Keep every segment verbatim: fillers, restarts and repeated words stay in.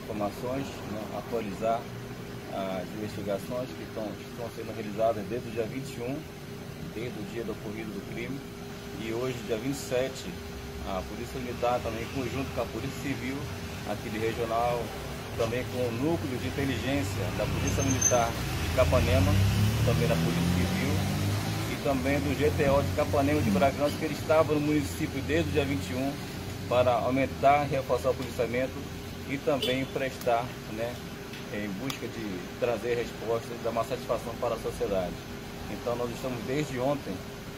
informações, né, atualizar as investigações que estão, estão sendo realizadas desde o dia vinte e um, desde o dia do ocorrido do crime, e hoje, dia vinte e sete, a Polícia Militar, também em conjunto com a Polícia Civil, aqui de Regional, também com o Núcleo de Inteligência da Polícia Militar de Capanema, também da Polícia Civil, e também do G T O de Capanema de Bragança, que ele estava no município desde o dia vinte e um, para aumentar e reforçar o policiamento e também prestar, né, em busca de trazer respostas e dar uma satisfação para a sociedade. Então nós estamos desde ontem,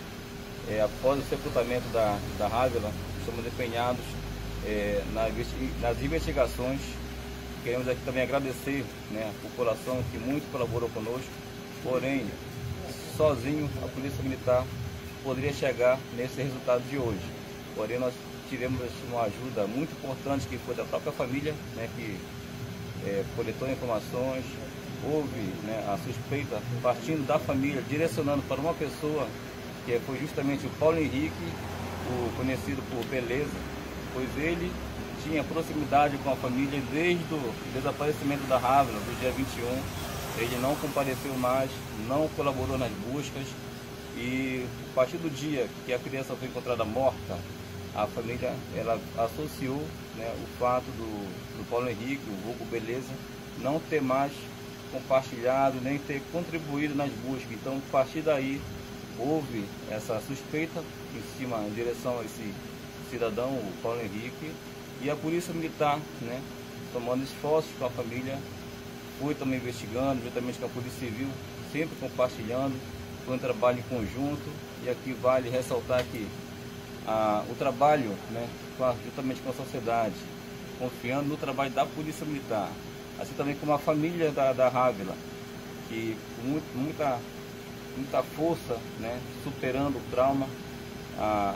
é, após o sepultamento da, da Rávila, estamos empenhados é, na, nas investigações. Queremos aqui também agradecer, né, a população que muito colaborou conosco, porém, sozinho a Polícia Militar poderia chegar nesse resultado de hoje. Porém, nós tivemos uma ajuda muito importante, que foi da própria família, né, que é, coletou informações. Houve, né, a suspeita partindo da família, direcionando para uma pessoa, que foi justamente o Paulo Henrique, o conhecido por Beleza, pois ele tinha proximidade com a família desde o desaparecimento da Rávila, do dia vinte e um. Ele não compareceu mais, não colaborou nas buscas, e a partir do dia que a criança foi encontrada morta, a família ela associou, né, o fato do, do Paulo Henrique, o vulgo Beleza, não ter mais compartilhado, nem ter contribuído nas buscas. Então, a partir daí, houve essa suspeita em cima, em direção a esse cidadão, o Paulo Henrique, e a Polícia Militar, né, tomando esforços com a família, foi também investigando, juntamente com a Polícia Civil, sempre compartilhando, foi um trabalho em conjunto. E aqui vale ressaltar que ah, o trabalho, né, juntamente com a sociedade, confiando no trabalho da Polícia Militar, assim também como a família da, da Rávila, que com muito, muita, muita força, né, superando o trauma, ah,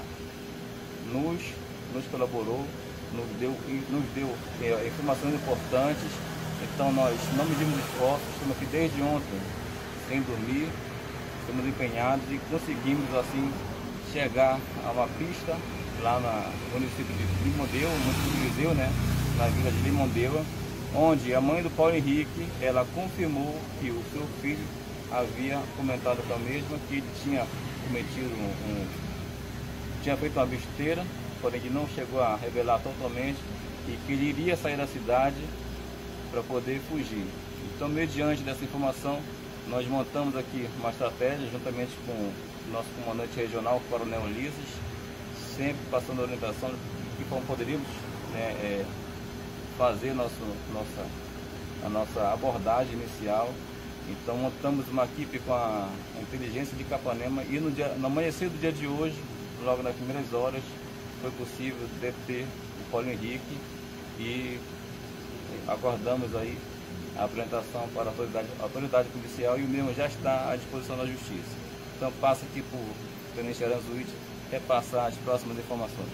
nos, nos colaborou, nos deu, nos deu é, informações importantes. Então nós não medimos esforços, estamos aqui desde ontem sem dormir, estamos empenhados e conseguimos assim chegar a uma pista lá no município de Limondeu, no município de Viseu, né, na vila de Limondeu, onde a mãe do Paulo Henrique, ela confirmou que o seu filho havia comentado com a mesma que ele tinha cometido um, um tinha feito uma besteira, porém ele não chegou a revelar totalmente, e que ele iria sair da cidade para poder fugir. Então, mediante dessa informação, nós montamos aqui uma estratégia juntamente com o nosso comandante regional, o Coronel Ulisses, sempre passando a orientação de como poderíamos, né, é, fazer nosso, nossa, a nossa abordagem inicial. Então, montamos uma equipe com a, a inteligência de Capanema, e no, dia, no amanhecer do dia de hoje, logo nas primeiras horas, foi possível deter o Paulo Henrique, e aguardamos aí a apresentação para a autoridade, a autoridade policial, e o mesmo já está à disposição da Justiça. Então passa aqui por Tenente Aranzuíte repassar as próximas informações.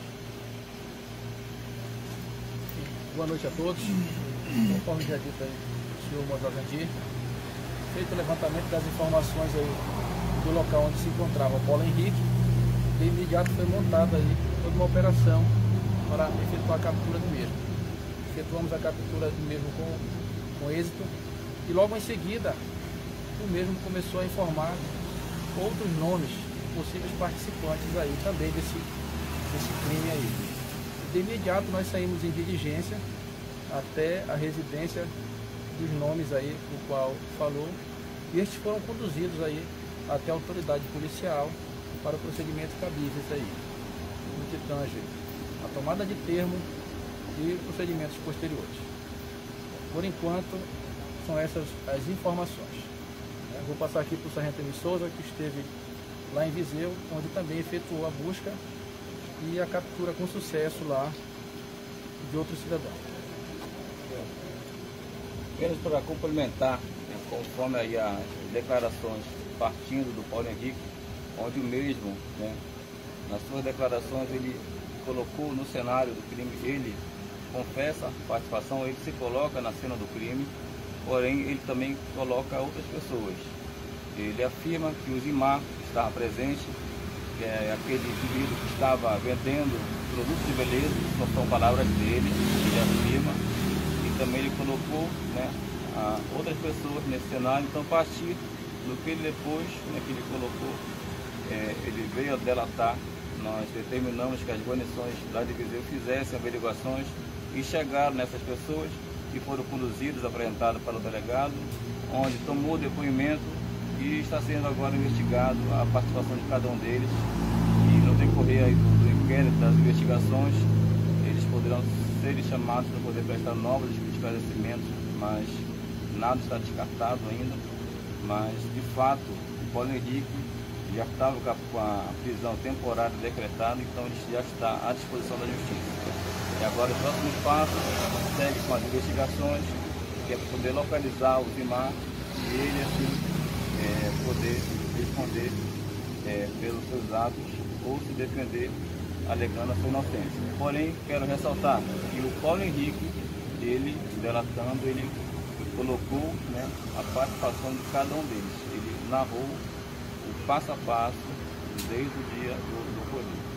Boa noite a todos. Conforme já dito aí o senhor Major Gandir, feito o levantamento das informações aí do local onde se encontrava o Paulo Henrique, de imediato foi montada aí toda uma operação para efetuar a captura do mesmo. Efetuamos a captura do mesmo com, com êxito, e logo em seguida o mesmo começou a informar outros nomes, possíveis participantes aí também desse, desse crime aí. De imediato nós saímos em diligência até a residência dos nomes aí, o qual falou, e estes foram conduzidos aí até a autoridade policial para o procedimento cabíveis aí, no que tange a tomada de termo e procedimentos posteriores. Por enquanto, são essas as informações. Eu vou passar aqui para o Sargento Emi Souza, que esteve lá em Viseu, onde também efetuou a busca e a captura com sucesso lá de outro cidadão. Apenas para complementar, né, conforme aí as declarações partindo do Paulo Henrique, onde o mesmo, né, nas suas declarações, ele colocou no cenário do crime, ele confessa a participação, ele se coloca na cena do crime, porém ele também coloca outras pessoas. Ele afirma que o Zimar estava presente, que é aquele indivíduo que estava vendendo produtos de beleza, não são palavras dele, ele afirma, e também ele colocou, né, a outras pessoas nesse cenário. Então, a partir do que ele depois, né, que ele colocou, é, ele veio a delatar, nós determinamos que as guarnições lá de Viseu fizessem averiguações e chegaram nessas pessoas que foram conduzidas, apresentadas para o delegado, onde tomou depoimento e está sendo agora investigado a participação de cada um deles. E no decorrer aí do, do inquérito, das investigações, eles poderão ser chamados para poder prestar novos esclarecimentos, mas nada está descartado ainda. Mas, de fato, o Paulo Henrique já estava com a prisão temporária decretada, então ele já está à disposição da Justiça. E agora o próximo passo segue com as investigações, que é para poder localizar o Zimar e ele, assim, é, poder responder é, pelos seus atos ou se defender alegando a sua inocência. Porém, quero ressaltar que o Paulo Henrique, ele, delatando, ele colocou, né, a participação de cada um deles. Ele narrou o passo a passo desde o dia do, do ocorrido.